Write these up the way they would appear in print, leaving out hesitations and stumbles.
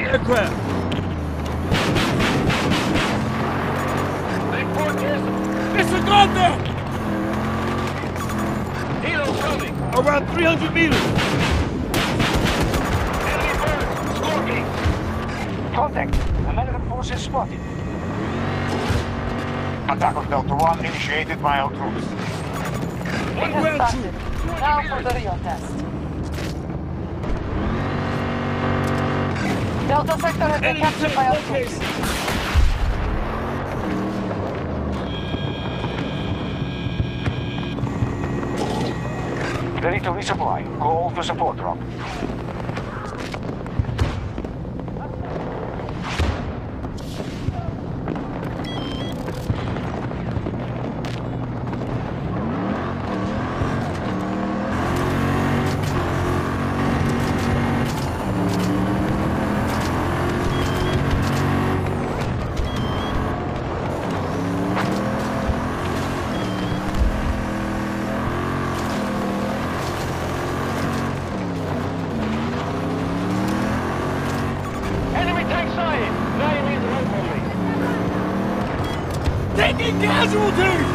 aircraft. Disregard that! Helo coming! Around 300 meters. Enemy bird! Scorpion! Contact! American forces spotted. Attack on Delta 1 initiated by our troops. It has started. Now for the real test. Delta sector has been captured by our troops. Ready to resupply. Call to support drop. Taking casualties!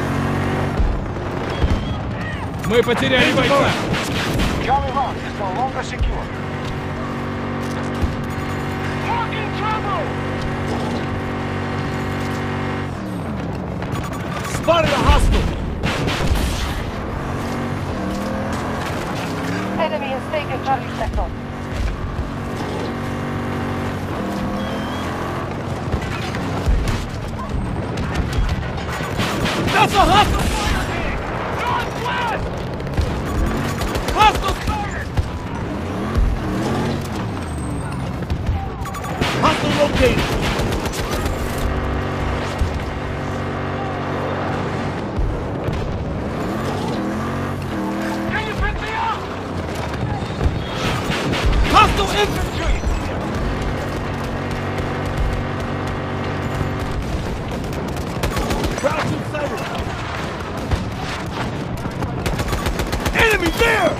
Мы потеряли бойца. Charlie 1 is no longer secure. Marking trouble! Spotted a hostile! Enemy has taken Charlie sector. That's a hostile! Northwest! Hostile sighted! Hostile located! Can you pick me up? Hostile infantry! Crouching sighted! Enemy there!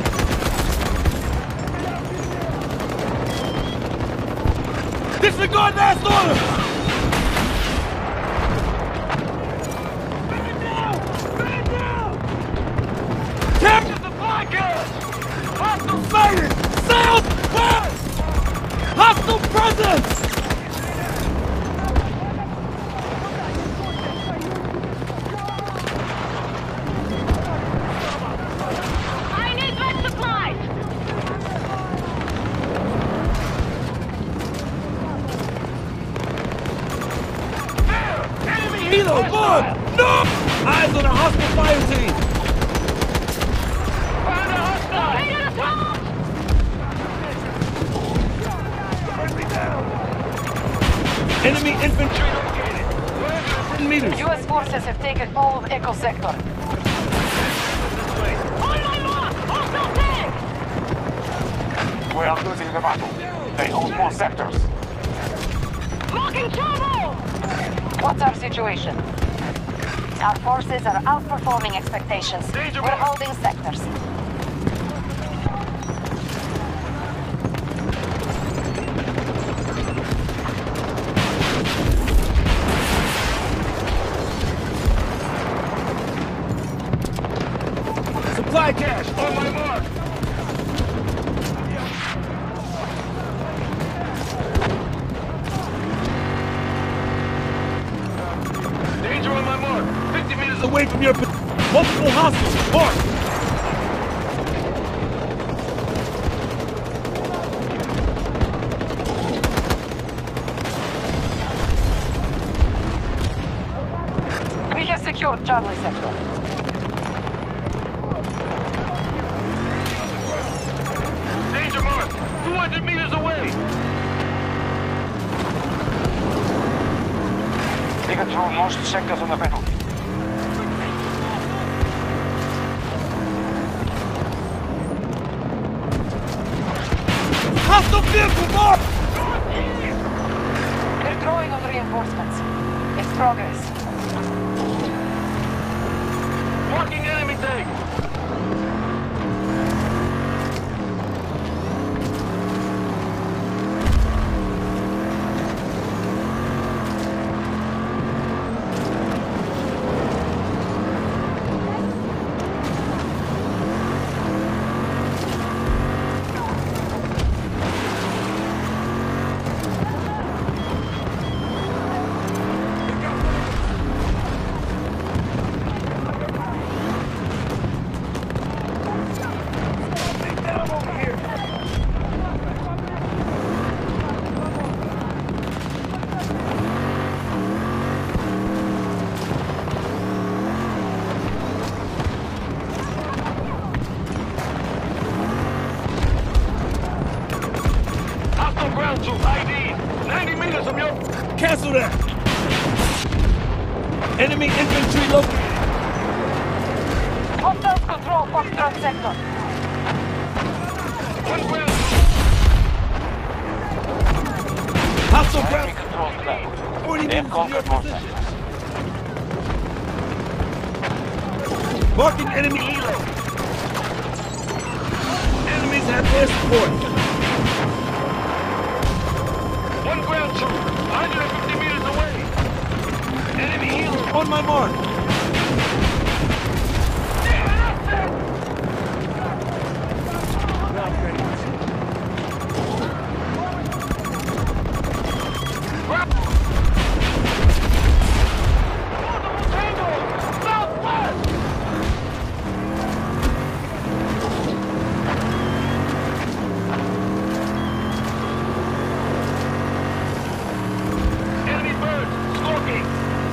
Disregard last order! Man down! Man down! Captain the flycast! Hostile sighted! Southwest! Hostile presence! I need vet supplies! Helo, board! No! Eyes on a hostile fire team! Found a hostile! Leader assault! Enemy infantry located! 10 meters! U.S. forces have taken all of Echo sector. On my mark! Hostile tank! We are losing the battle. They hold more sectors. Marking trouble! What's our situation? Our forces are outperforming expectations. Danger We're mark. holding sectors. Supply cache! On my mark! Danger on my mark! 50 meters away! Away from your... Multiple hostiles! Mark! We have secured Charlie sector. Danger mark! 200 meters away! They control most sectors on the battlefield. Hostile vehicle, Mark! They're drawing on reinforcements. It's progress. Marking enemy tank! of your... Cancel that! Enemy infantry located! Hostiles control Foxtrot sector. One ground. Hostile Enemy ground! controls the level. 40 They have minutes from your conquered more position. sectors. Marking enemy helo! Enemies have air support! One ground troop. 150 meters away. Enemy helo. On my mark! Enemy birds. Smoking.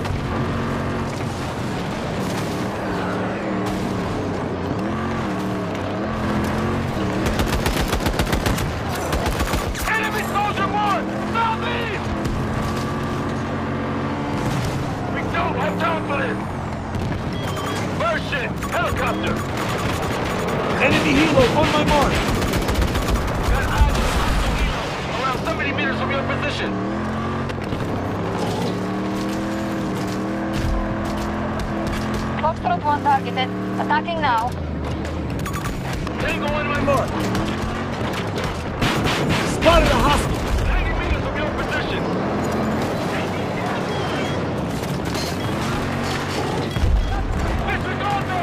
Enemy soldier mark. Southeast. We don't have time for this. Bird ship. Helicopter. Enemy helo on my mark! Got eyes on hostile helo. Around 70 meters from your position. Foxtrot 1 targeted. Attacking now. Tango on my Mark! Spotted a hostile! 90 meters from your position. Disregard that!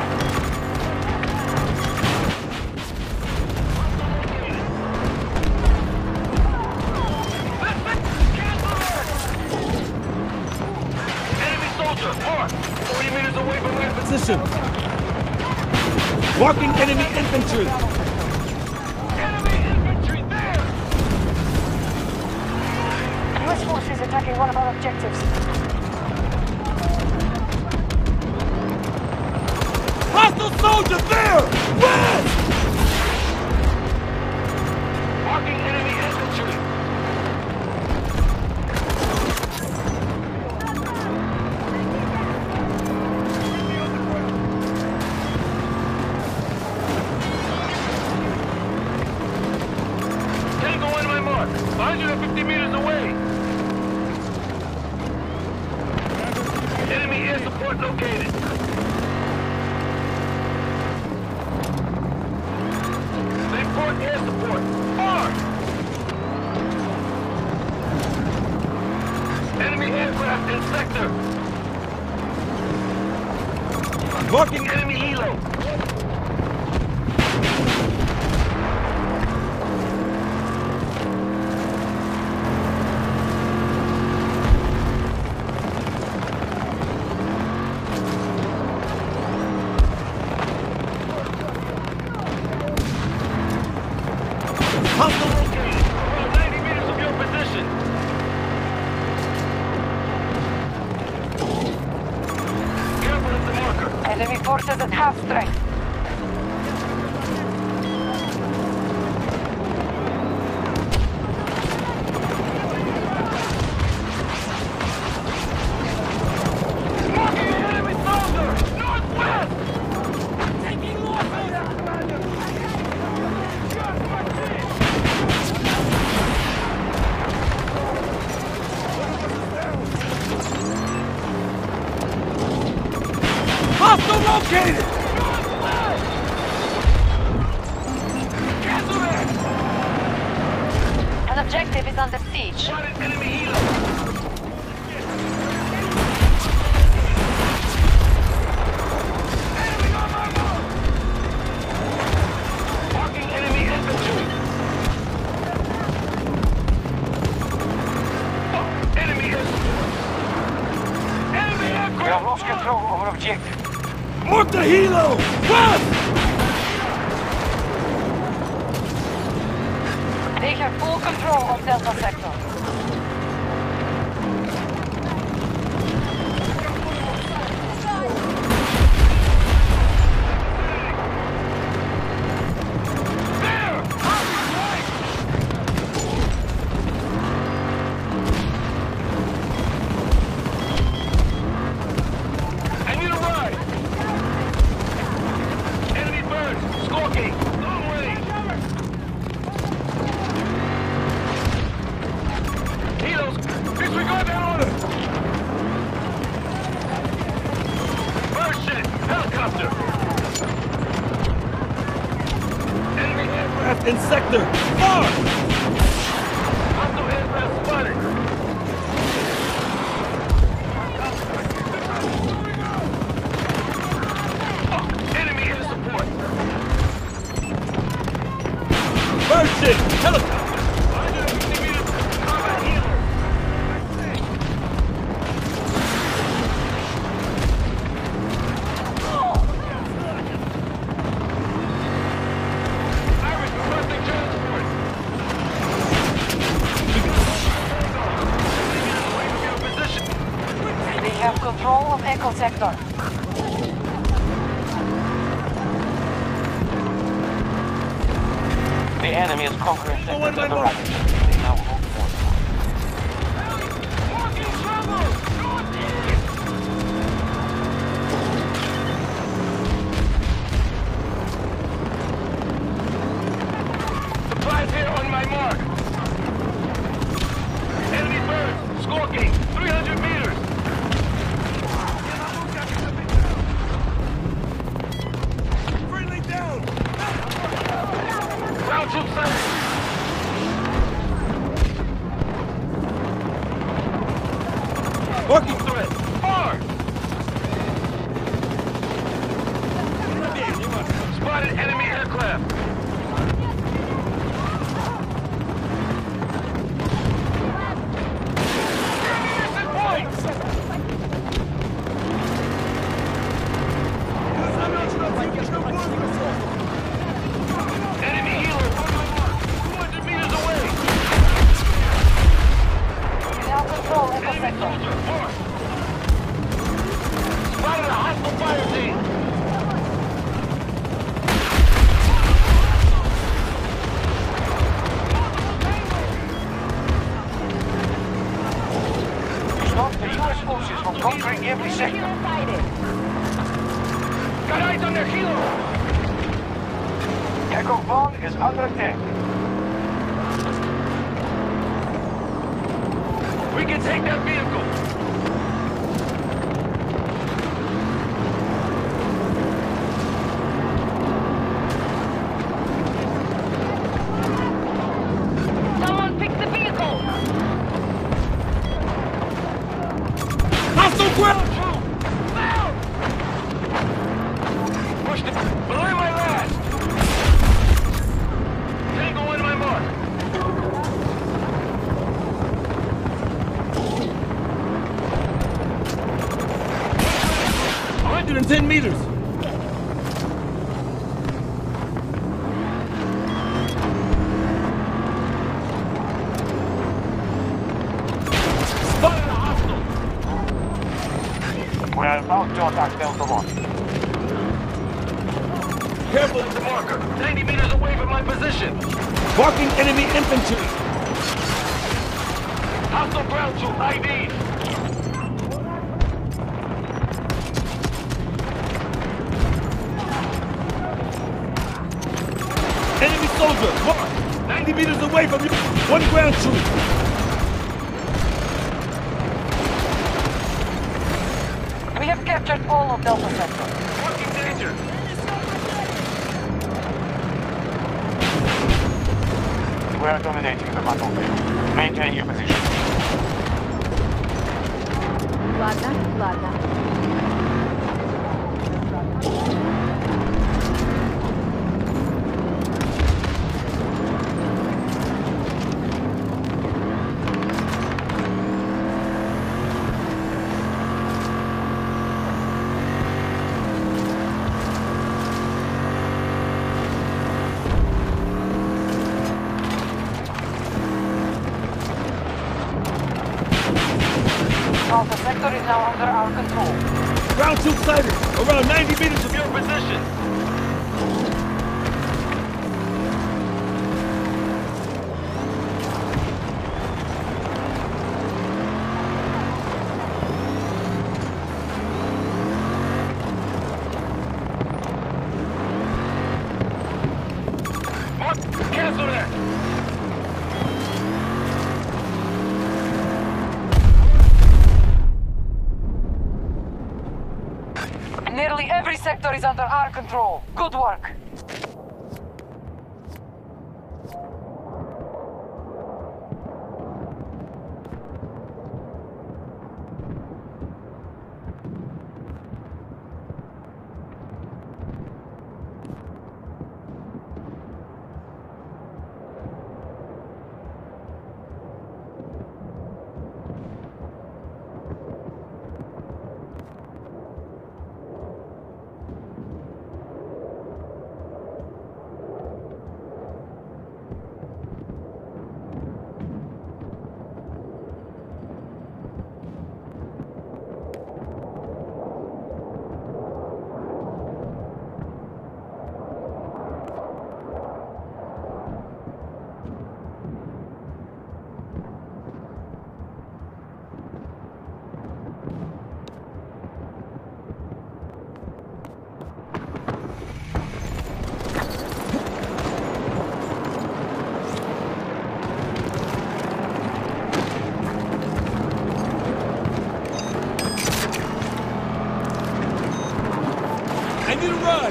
Enemy soldier, mark! 40 meters away from my position. Position! Marking enemy infantry! Enemy infantry there! US forces attacking one of our objectives. Hostile soldier there! West! Marking enemy infantry. Tango on my mark. 150 meters away. Enemy air support located. They report air support. Mark! Enemy aircraft in sector. Marking Enemy helo. hostile Located. Around 90 meters from your position. Careful at the marker. Enemy forces at half strength. Marking an enemy soldier! Northwest! Taking hostile located! Cancel that! An objective is under siege. Spotted enemy helo. Enemy on my mark! Marking enemy infantry. Fuck! Enemy air support. Enemy We have aircraft! lost control over objective. Mark the helo! West! They have full control of Delta Sector. There! Merchant! Helicopter! Enemy aircraft! In sector! Far! Hostile aircraft spotted! Enemy air support! Merchant! Helicopter! Combat healer! Iris requesting transport! Away from your position! We have control of Echo Sector. The enemy is conquering sector one to the more. right. They now hold more. Walking trouble! Supplies here on my mark. Enemy birds, skulking, 300 meters. Friendly down! Ground troop sighted. Marking Threat, far. Spotted enemy aircraft. Missing points. Enemy healer on my mark, 200 meters away. We now control Echo Enemy Sector. soldier, far. Spotted a hostile fire team. Stop the U.S. forces from conquering every sector. Got eyes on their helo. Echo 1 is under attack. We can take that vehicle. Someone fix the vehicle! Hostile ground! Push the... Belay my last! Tango on my mark. 110 meters! Spotted a hostile. We are about to attack Delta 1. Careful! The marker, 90 meters away from my position. Marking enemy infantry! Hostile ground troop ID. Enemy soldier! Mark! 90 meters away from you! One ground troop! We have captured all of Delta Sector. Working danger. We are dominating the battlefield. Maintain your position. Ладно, ладно. Alpha Sector is now under our control. Ground troop sighted! Around 90 meters of Your position. Mark, cancel that. is under our control. Good work. I need a ride.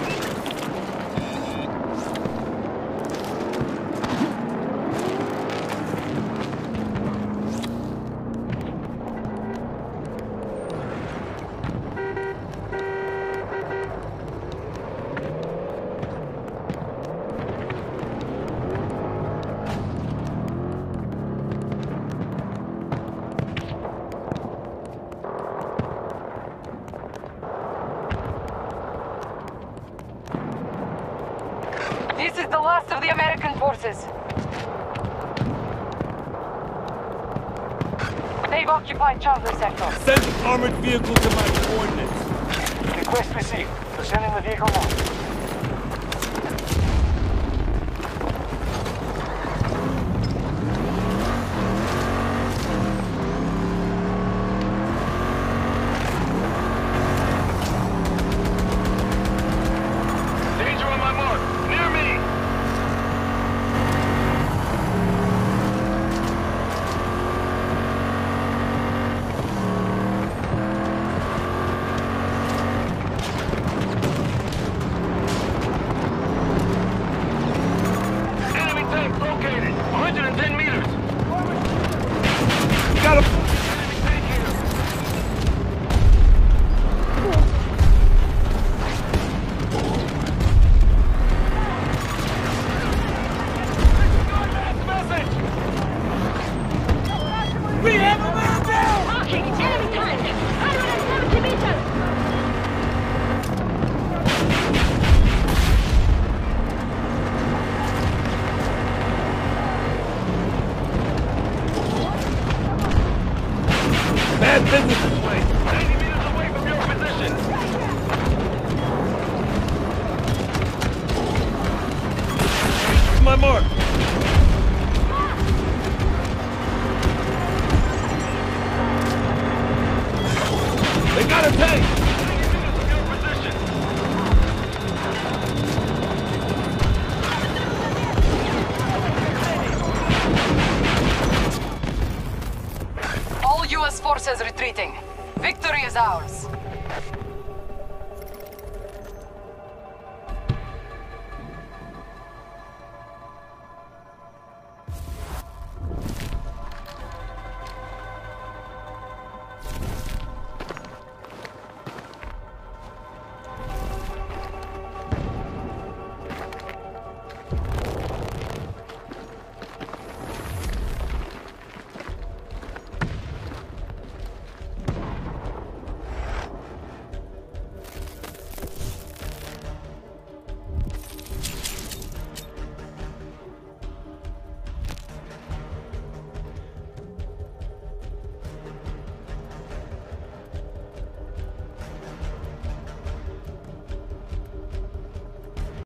This is the last of the American forces. They've occupied Charlie Sector. Send an armored vehicle to my coordinates. Request received. We're sending the vehicle now. Danger on my mark. Near me. Enemy tank located. 110 meters. Got him. Enemy tank here. We have a man down. Marking enemy tank. 170 meters. Bad business this way. 90 meters away from your position. My mark. They got a tank. 90 meters from your position. All U.S. forces retreating. Victory is ours.